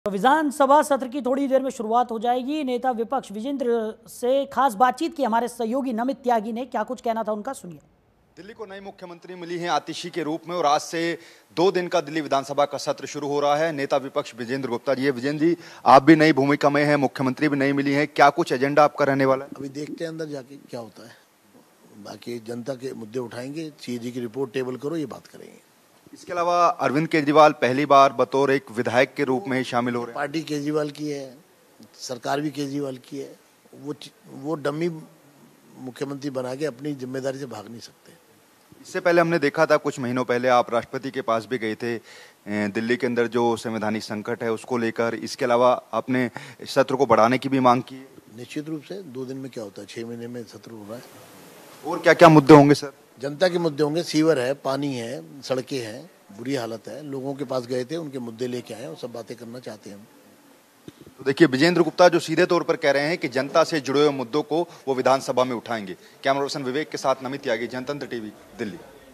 तो विधानसभा सत्र की थोड़ी देर में शुरुआत हो जाएगी। नेता विपक्ष विजेंद्र से खास बातचीत की हमारे सहयोगी नमित त्यागी ने। क्या कुछ कहना था उनका, सुनिए। दिल्ली को नई मुख्यमंत्री मिली है आतिशी के रूप में और आज से 2 दिन का दिल्ली विधानसभा का सत्र शुरू हो रहा है। नेता विपक्ष विजेंद्र गुप्ता जी, विजेंद्र जी, आप भी नई भूमिका में हैं, मुख्यमंत्री भी नई मिली है, क्या कुछ एजेंडा आपका रहने वाला है? अभी देखते हैं अंदर जाके क्या होता है। बाकी जनता के मुद्दे उठाएंगे, सीएजी की रिपोर्ट टेबल करो, ये बात करेंगे। इसके अलावा अरविंद केजरीवाल पहली बार बतौर एक विधायक के रूप में ही शामिल हो रहे हैं। पार्टी केजरीवाल की है, सरकार भी केजरीवाल की है। वो डमी मुख्यमंत्री बना के अपनी जिम्मेदारी से भाग नहीं सकते। इससे पहले हमने देखा था, कुछ महीनों पहले आप राष्ट्रपति के पास भी गए थे दिल्ली के अंदर जो संवैधानिक संकट है उसको लेकर। इसके अलावा आपने सत्र को बढ़ाने की भी मांग की है। निश्चित रूप से 2 दिन में क्या होता है, 6 महीने में सत्र हो रहा है। और क्या क्या मुद्दे होंगे सर? जनता के मुद्दे होंगे, सीवर है, पानी है, सड़कें हैं, बुरी हालत है। लोगों के पास गए थे, उनके मुद्दे लेके आए, वो सब बातें करना चाहते हैं हम। तो देखिए, विजेंद्र गुप्ता जो सीधे तौर पर कह रहे हैं कि जनता से जुड़े हुए मुद्दों को वो विधानसभा में उठाएंगे। कैमरा पर्सन विवेक के साथ नमित त्यागी, जनतंत्र टीवी, दिल्ली।